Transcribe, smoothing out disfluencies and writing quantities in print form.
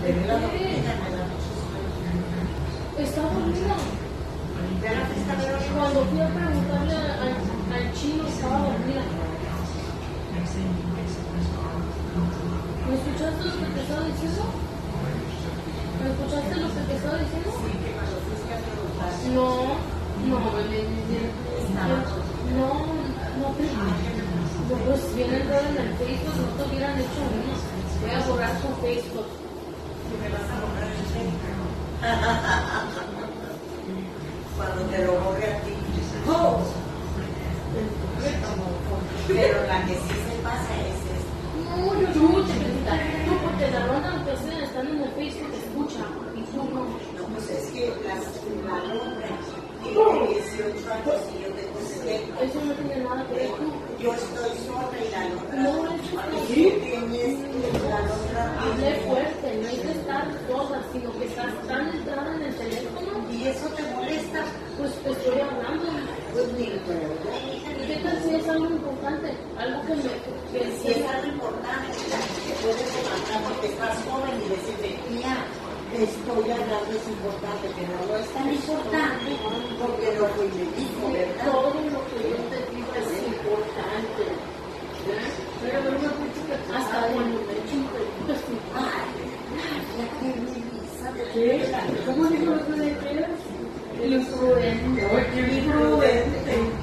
Está dormida. Cuando fui a preguntarle al chino, estaba dormida. ¿Me escuchaste lo que te estaba diciendo? ¿Me escuchaste lo que te estaba diciendo? No, pues bien entrar en el Facebook, no te hubieran hecho uno. Voy a borrar tu Facebook. ¿Me vas a borrar el Facebook? Cuando te lo borre a ti. ¡Oh! Pero la que sí se pasa es esta. No, tú, chiquitita, tú porque la ronda que ustedes están en el Facebook te escucha y tú no. No, pues es que la otra tiene 18 años y yo tengo 70. Eso no tiene nada que ver tú. Yo estoy sola y la otra. No, eso tú tienes la otra. Hable fuerte, no hay que estar sola, sino que estás tan entrada en el teléfono. ¿Y eso te molesta? Pues te estoy hablando. Pues ni ¿Y qué tal si es algo importante? Algo que si es algo importante, te puedes levantar porque estás joven y decirte, mira, estoy hablando, es importante, pero no es tan importante porque lo que le dijo, ¿verdad? Todo lo que yo te digo es importante. Pero una chica hasta cuando me echo un pelito así. Ya que me ¿Qué? ¿Cómo dijo lo que le quieras? Influente. Influente.